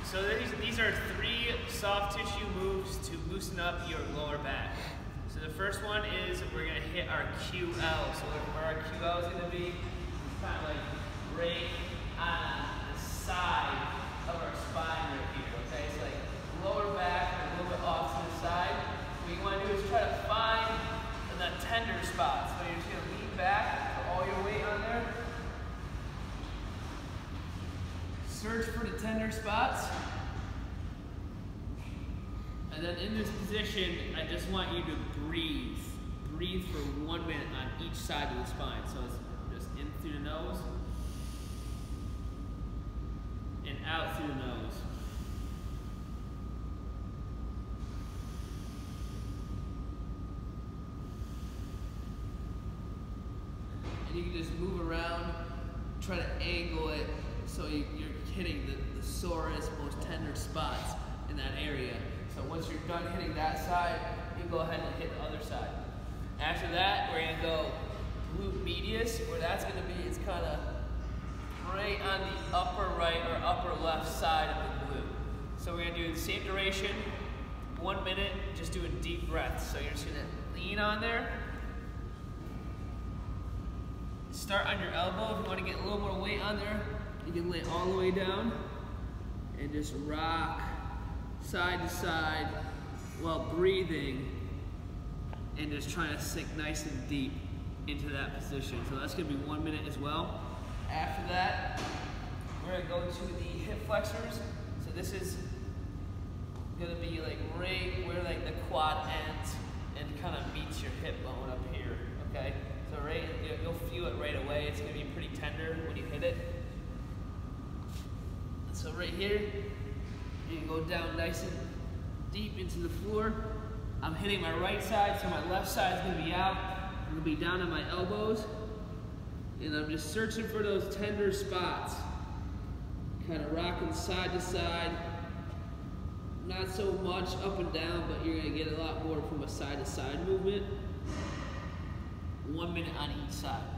So these are 3 soft tissue moves to loosen up your lower back. So the first one is we're going to hit our QL. So where our QL is going to be, it's kind of like right on the side of our spine right here. Okay, so like lower back a little bit off to the side. What you want to do is try to find the tender spots. So you're just going to lean back, put all your weight on there. Search for the tender spots. And then in this position, I just want you to breathe. Breathe for 1 minute on each side of the spine. So it's just in through the nose and out through the nose. And you can just move around, try to angle it so you're hitting the sorest, most tender spots in that area. So once you're done hitting that side, you can go ahead and hit the other side. After that, we're going to go glute medius, where that's going to be, it's kind of right on the upper right or upper left side of the glute. So we're going to do the same duration, 1 minute, just doing deep breaths. So you're just going to lean on there. Start on your elbow. If you want to get a little more weight on there, you can lay all the way down and just rock side to side while breathing and just trying to sink nice and deep into that position. So that's going to be 1 minute as well. After that, we're going to go to the hip flexors. So this is going to be like right where like the quad ends and kind of meets your hip bone up here, okay? So right, you'll feel it right away. It's going to be pretty tender when you hit it. So right here, you can go down nice and deep into the floor. I'm hitting my right side, so my left side is going to be out. I'm going to be down on my elbows. And I'm just searching for those tender spots. Kind of rocking side to side. Not so much up and down, but you're going to get a lot more from a side to side movement. 1 minute on each side.